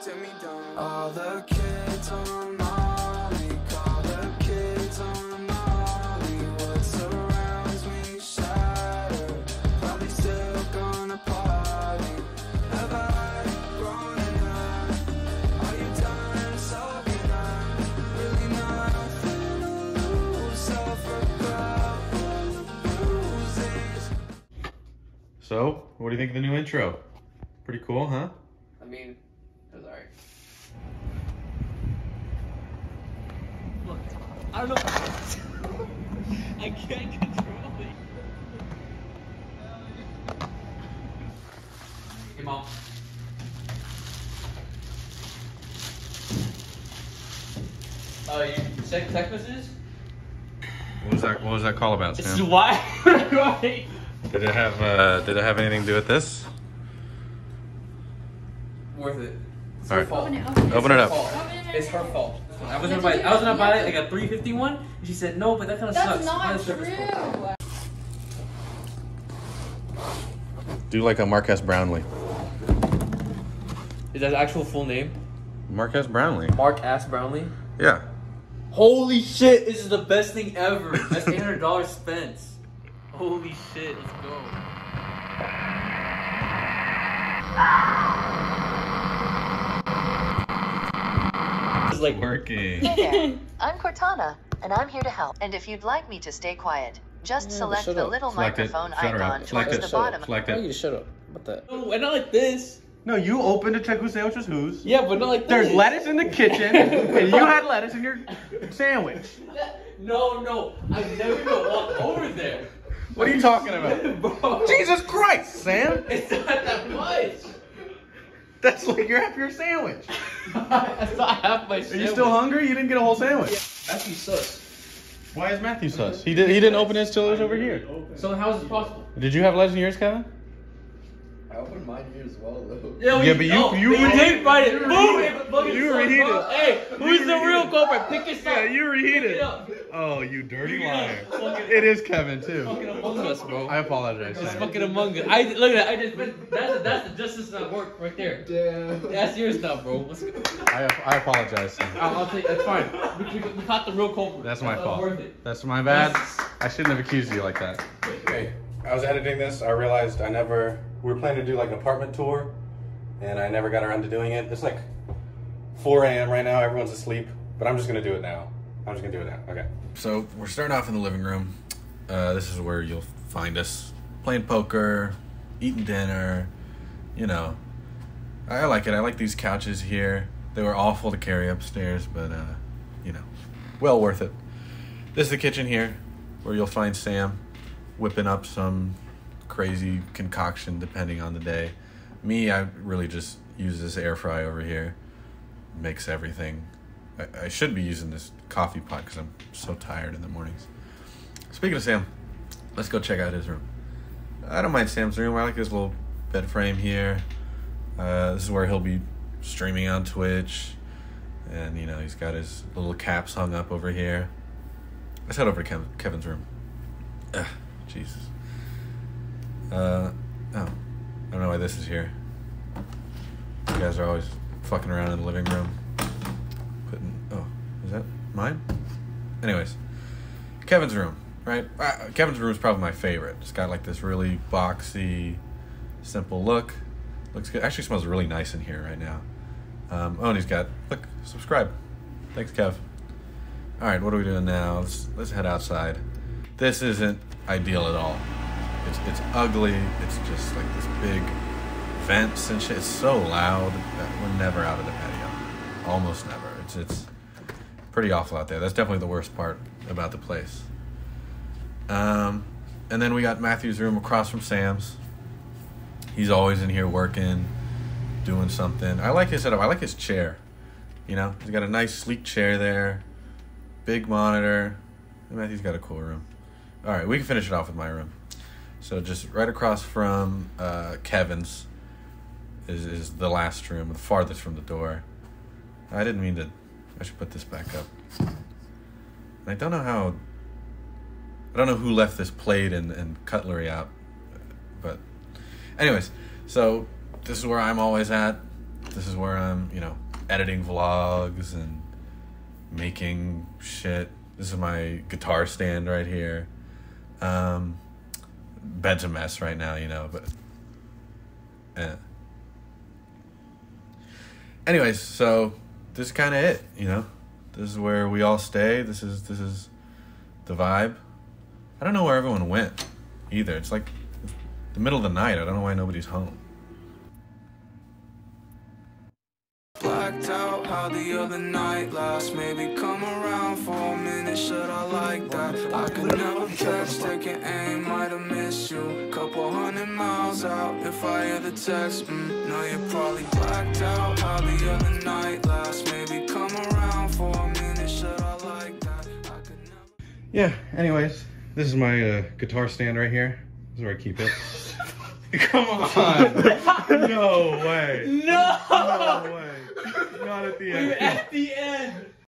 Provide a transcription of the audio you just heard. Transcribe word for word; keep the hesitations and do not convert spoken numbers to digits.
to me down. All the kids on Molly, call the kids on Molly. What surrounds me shattered, probably still gonna party. Have I grown enough? Are you done soaking up? Really nothing to lose, self-regret, bruises. So, what do you think of the new intro? Pretty cool, huh? I mean, it was alright. Look, I don't know. I can't control it. Hey, Mom. Uh, you check text messages? What was that? What was that call about, It's Sam? why? Right. Did it have? Uh, did it have anything to do with this? Worth it. It's All her right. fault. Open it, open it. Open it up. It's her fault. It's her fault. I was gonna buy. I was gonna buy like a three fifty one, and she said no, but that kind of That's sucks. Buy not the service pro. true. Do like a Marques Brownlee. Is that his actual full name? Marques Brownlee. Mark Ass Brownlee. Yeah. Holy shit! This is the best thing ever. That's eight hundred dollars spent. Holy shit! Let's go. It's like Working. Hey there, I'm Cortana, and I'm here to help. And if you'd like me to stay quiet, just Yeah, select shut the up. little Select it. microphone Shut her up. icon Select towards it. the Shut up. bottom. Select I want you it. to shut up. What the? no, and not like this. No, you opened to check who sandwich was whose. Yeah, but not like There's this. lettuce in the kitchen, and you had lettuce in your sandwich. No, no, I never gonna walk over there. What are you talking about? Bro, Jesus Christ, Sam! it's not that much. That's like you're half your sandwich. That's not half my. Are you still hungry? You didn't get a whole sandwich. That's you sus. Why is Matthew sus? He did. He didn't open his till it was over here. So how is this possible? Did you have lettuce in yours, Kevin? I opened mine here as well, though. Yeah, Yeah, but you- oh, you but reheat- did write it. you Boom! reheat it fucking You sucks, reheat bro. it. Hey, who's You the reheat real it. culprit? Pick us up. Yeah, you reheat Pick it. up. Oh, you dirty Pick it up. liar! Fucking- It is Kevin too. Fucking Among Us, bro. I apologize. It's Sam. fucking Among Us. I look at that. I just that's that's the justice at work right there. Damn. That's your stuff, bro. Let's go. I, I apologize. Sam. I'll, I'll take. That's fine. We, we, we caught the real culprit. That's my That's fault. Worth it. That's my bad. I shouldn't have accused you like that. Hey, I was editing this. I realized I never. We were planning to do like an apartment tour, and I never got around to doing it. It's like four a m right now. Everyone's asleep, but I'm just gonna do it now. I'm just gonna do it now. Okay. So we're starting off in the living room. Uh, this is where you'll find us playing poker, eating dinner. You know, I, I like it. I like these couches here. They were awful to carry upstairs, but uh, you know, well worth it. This is the kitchen here, where you'll find Sam whipping up some crazy concoction depending on the day. Me, I really just use this air fry over here. Makes everything. I, I should be using this coffee pot because I'm so tired in the mornings. Speaking of Sam, let's go check out his room. I don't mind Sam's room. I like his little bed frame here. Uh, this is where he'll be streaming on Twitch. And, you know, he's got his little caps hung up over here. Let's head over to Kev- Kevin's room. Ugh, Jesus. Uh, oh. I don't know why this is here. You guys are always fucking around in the living room. Putting, oh, is that mine? Anyways, Kevin's room, right? Uh, Kevin's room is probably my favorite. It's got like this really boxy, simple look. Looks good. Actually smells really nice in here right now. Um, oh, and he's got, look, subscribe. Thanks, Kev. All right, what are we doing now? Let's, let's head outside. This isn't ideal at all. It's it's ugly. It's just like this big vents and shit. It's so loud that we're never out of the patio. Almost never. It's it's pretty awful out there. That's definitely the worst part about the place. Um, and then we got Matthew's room across from Sam's. He's always in here working, doing something. I like his setup. I like his chair. You know, he's got a nice sleek chair there, big monitor. Matthew's got a cool room. All right, we can finish it off with my room. So just right across from uh, Kevin's is, is the last room, the farthest from the door. I didn't mean to, I should put this back up. I don't know how, I don't know who left this plate and, and cutlery out, but anyways, so this is where I'm always at. This is where I'm, you know, editing vlogs and making shit. This is my guitar stand right here. Um, bed's a mess right now, you know, but eh. Anyways, so this is kind of it, you know. This is where we all stay. This is this is the vibe. I don't know where everyone went either. It's like the middle of the night. I don't know why nobody's home. Blacked out how the other night last. Maybe come around for a minute, should I like that? I could never catch, taking aim, might have missed you. Couple hundred miles out, if I hear the text, mm, now you're probably blacked out how the other night last. Maybe come around for a minute, should I like that? I could never... Yeah, anyways, this is my uh, guitar stand right here. This is where I keep it. Come on! No way! No! No way! Not at the end. At the end.